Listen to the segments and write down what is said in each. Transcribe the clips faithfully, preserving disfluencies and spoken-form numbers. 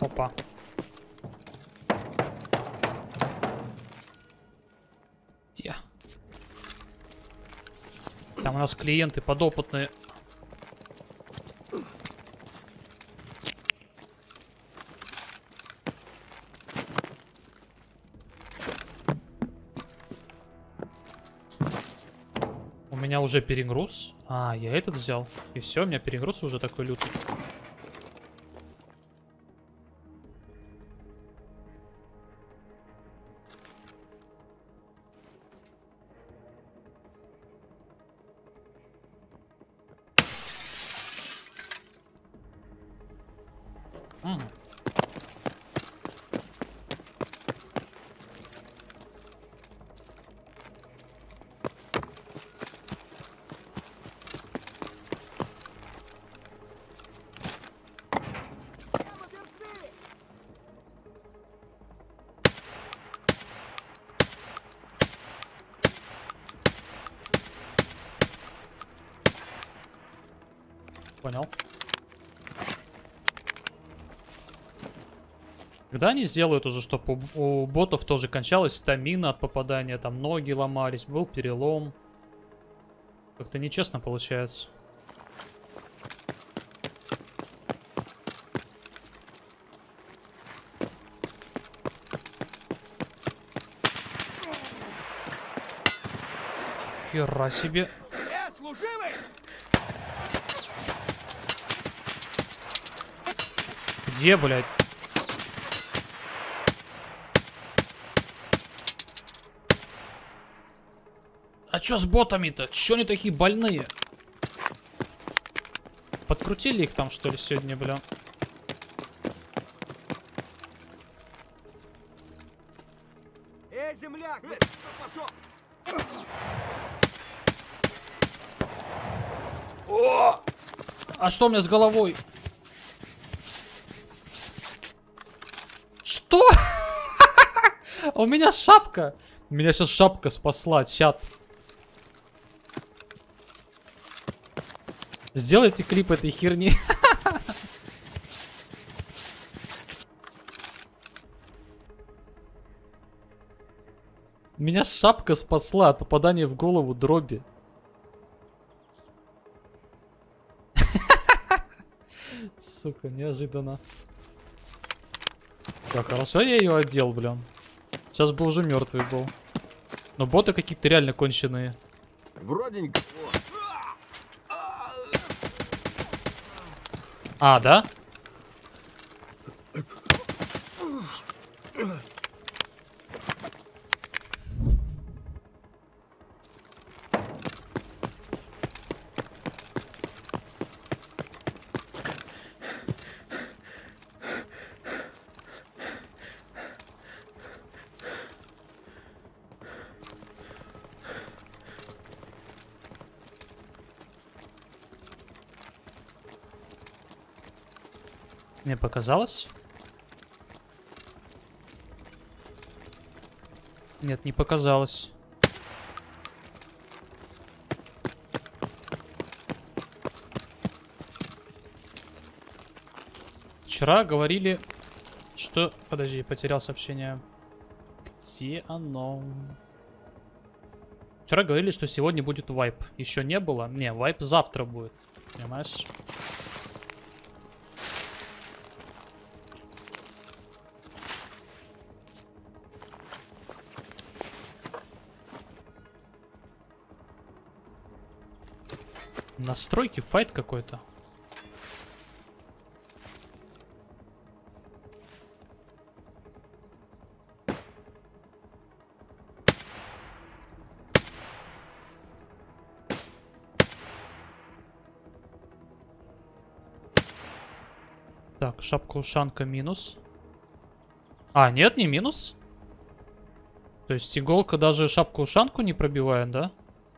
Опа. Где? Там у нас клиенты подопытные. У меня уже перегруз. А, я этот взял. И все, у меня перегруз уже такой лютый. М. Понял. Когда они сделают уже, чтобы у, у ботов тоже кончалась стамина от попадания, там ноги ломались, был перелом. Как-то нечестно получается. Хера себе. Э, служивый! Где, блядь? А чё с ботами-то? Чё они такие больные? Подкрутили их там, что ли, сегодня, бля? Эй, земляк! Пошел! О! А что у меня с головой? Что? У меня шапка. Меня сейчас шапка спасла, чат. Сделайте клип этой херни. Меня шапка спасла от попадания в голову дроби. Сука, неожиданно. Да, хорошо я ее одел, блин. Сейчас бы уже мертвый был. Но боты какие-то реально конченые. Вроде никого. А, да? Мне показалось? Нет, не показалось. Вчера говорили, что... Подожди, потерял сообщение. Где оно? Вчера говорили, что сегодня будет вайп. Еще не было? Не, вайп завтра будет. Понимаешь? Настройки, файт какой-то. Так, шапка-ушанка минус. А, нет, не минус. То есть иголка даже шапку-ушанку не пробивает, да?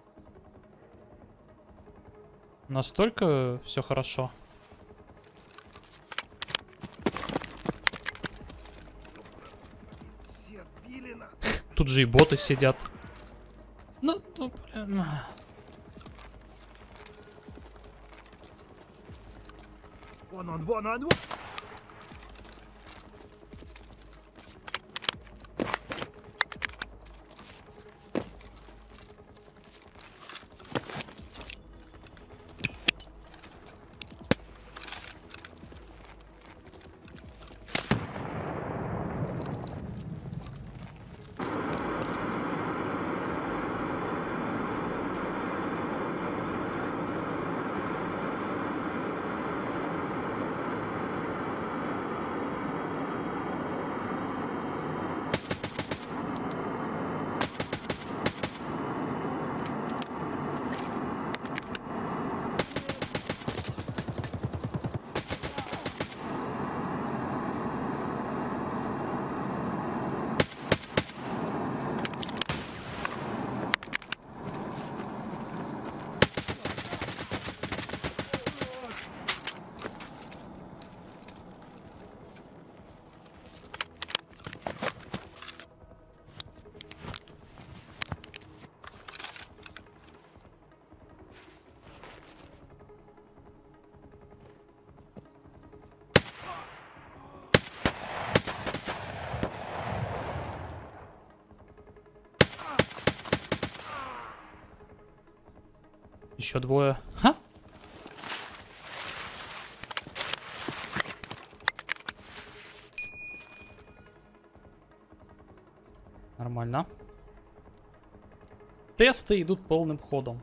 Настолько все хорошо. Тут же и боты сидят. Ну, ну блин. Вон он, вон он, вон. Еще двое. Ха! Нормально. Тесты идут полным ходом.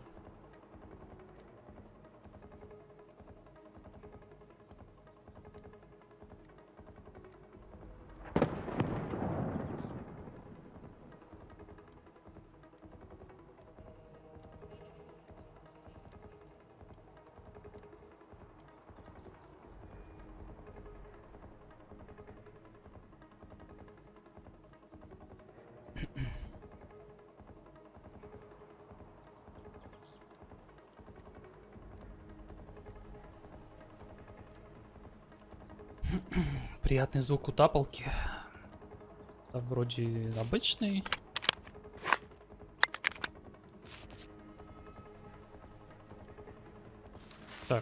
Приятный звук утапалки. Да, вроде обычный. Так.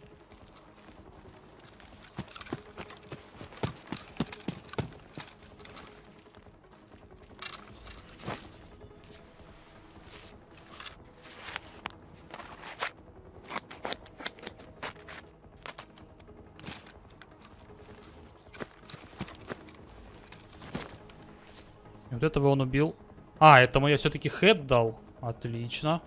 Вот этого он убил. А, этому я все-таки хэт дал. Отлично.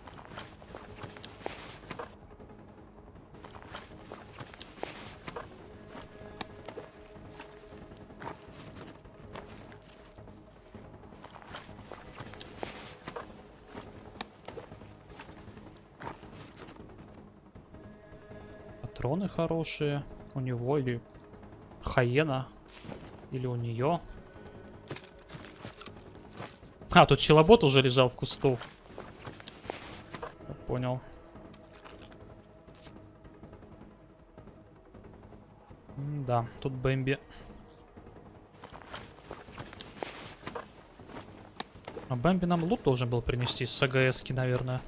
Патроны хорошие. У него или хаена. Или у нее. А, тут челобот уже лежал в кусту. Я понял. М да, тут Бэмби. А Бэмби нам лут должен был принести с АГС-ки, наверное.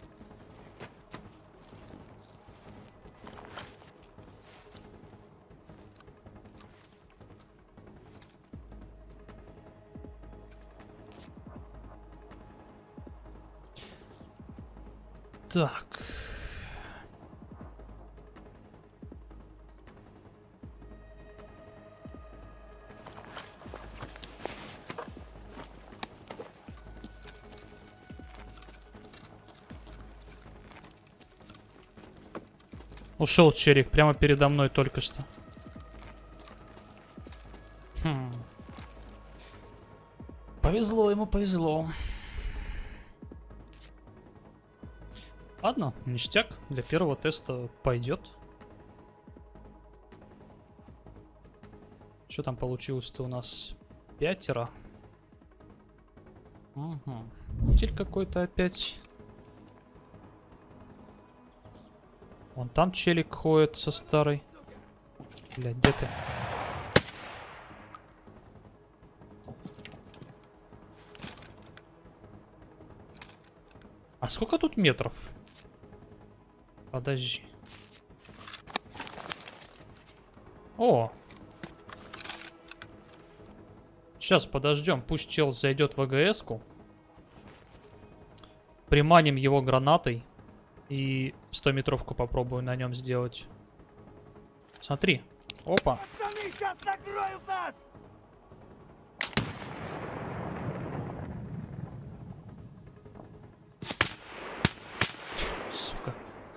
Так. Ушел черик прямо передо мной только что. Хм. Повезло ему, повезло. Ладно, ништяк. Для первого теста пойдет. Что там получилось-то у нас? Пятеро. Угу. Стиль какой-то опять. Вон там челик ходит со старой. Блядь, где ты? А сколько тут метров? Подожди. О! Сейчас подождем, пусть чел зайдет в АГС-ку. Приманим его гранатой. И стометровку попробую на нем сделать. Смотри. Опа. Пацаны, сейчас накроют нас! Сука.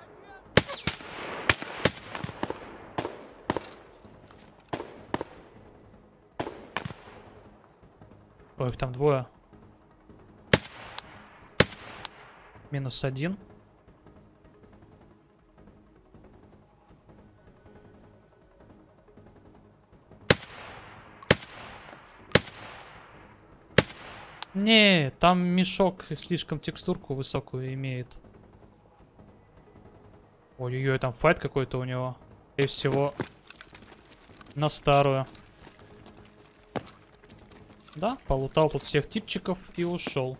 Ой, их там двое. Минус один. Не, там мешок слишком текстурку высокую имеет. Ой-ой-ой, там файт какой-то у него. И всего на старую. Да, полутал тут всех типчиков и ушел.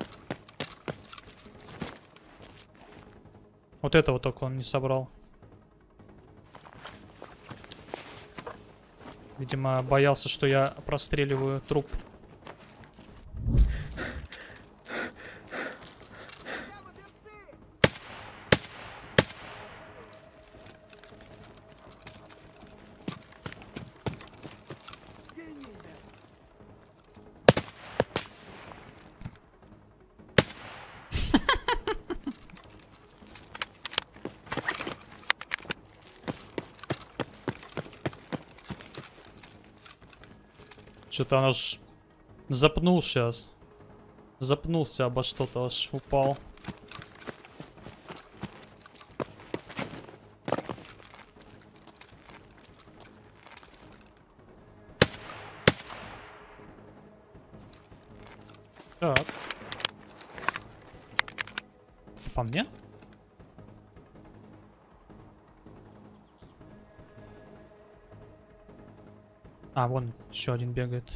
Вот этого только он не собрал. Видимо, боялся, что я простреливаю труп. Что-то он аж запнул сейчас. Запнулся обо что-то, аж упал. Так. По мне? А, вон еще один бегает.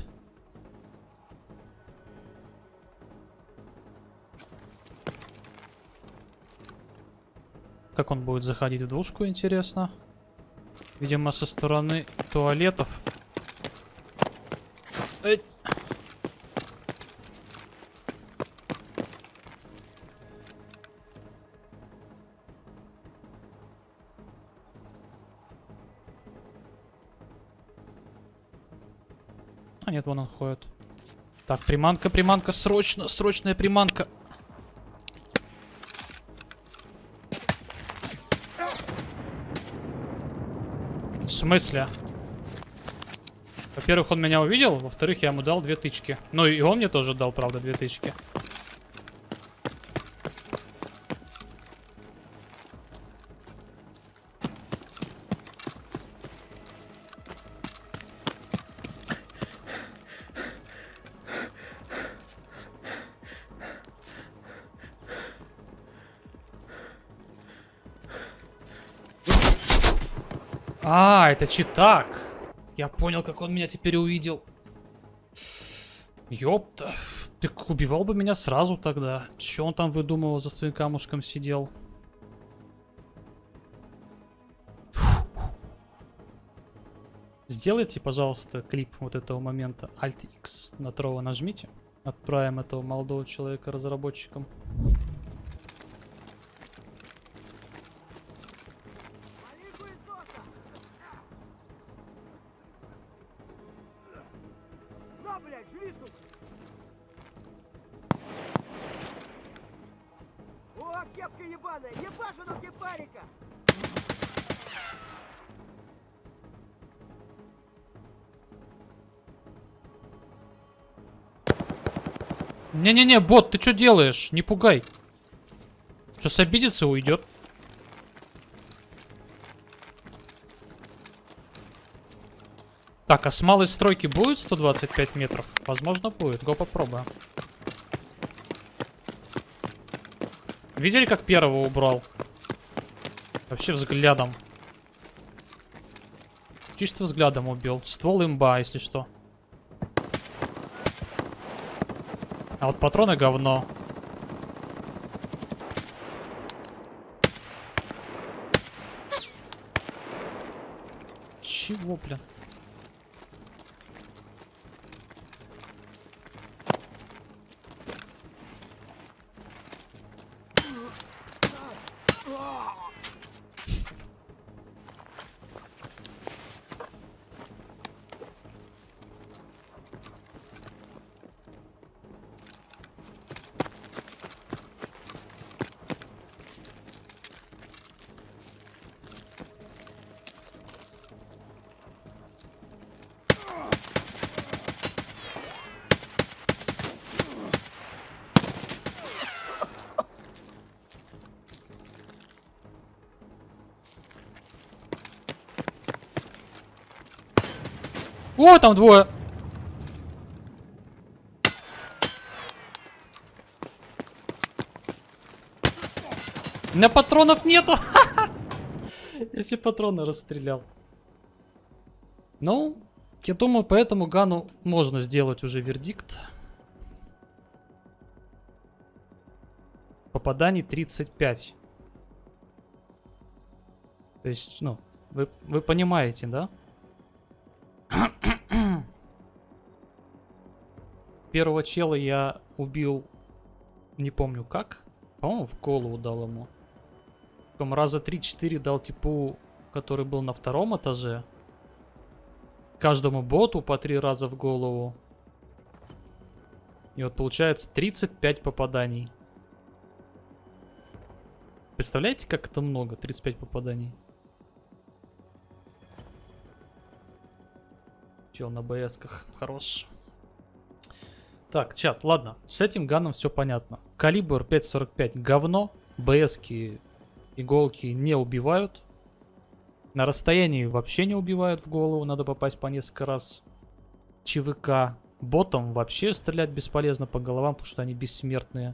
Как он будет заходить в двушку, интересно. Видимо, со стороны туалетов. Эй. А нет, вон он ходит. Так, приманка, приманка, срочно, срочная приманка. В смысле? Во-первых, он меня увидел, во-вторых, я ему дал две тычки. Ну и он мне тоже дал, правда, две тычки. А, это читак. Я понял, как он меня теперь увидел. Ёпта. Ты убивал бы меня сразу тогда. Что он там выдумывал, за своим камушком сидел? Сделайте, пожалуйста, клип вот этого момента. Alt-X на Трова нажмите. Отправим этого молодого человека разработчикам. На, блядь, живи, сука! О, кепка ебаная! Ебашу на кипарика! Не-не-не, бот, ты что делаешь? Не пугай. Сейчас обидится и уйдет. Так, а с малой стройки будет сто двадцать пять метров? Возможно, будет. Го попробуем. Видели, как первого убрал? Вообще взглядом. Чисто взглядом убил. Ствол имба, если что. А вот патроны говно. Чего, блин? О, там двое. У меня патронов нету. Если патроны расстрелял. Ну, я думаю, по этому гану можно сделать уже вердикт. Попаданий тридцать пять. То есть, ну, вы, вы понимаете, да? Первого чела я убил, не помню как. По-моему, в голову дал ему. Потом раза три-четыре дал типу, который был на втором этаже. Каждому боту по три раза в голову. И вот получается тридцать пять попаданий. Представляете, как это много? тридцать пять попаданий. Чел на БСках. Хорош. Так, чат, ладно. С этим ганом все понятно. Калибр пять сорок пять говно. БСки, иголки не убивают. На расстоянии вообще не убивают в голову. Надо попасть по несколько раз. ЧВК. Ботом вообще стрелять бесполезно по головам, потому что они бессмертные.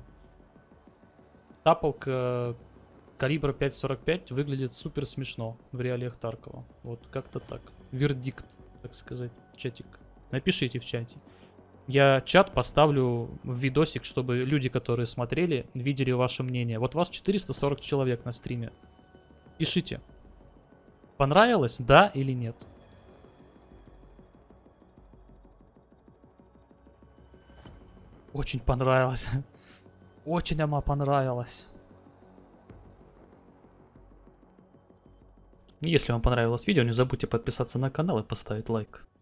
Тапалка калибра пять сорок пять выглядит супер смешно в реалиях Таркова. Вот как-то так. Вердикт, так сказать, чатик. Напишите в чате. Я чат поставлю в видосик, чтобы люди, которые смотрели, видели ваше мнение. Вот вас четыреста сорок человек на стриме. Пишите. Понравилось, да или нет? Очень понравилось. Очень ама понравилось. Если вам понравилось видео, не забудьте подписаться на канал и поставить лайк.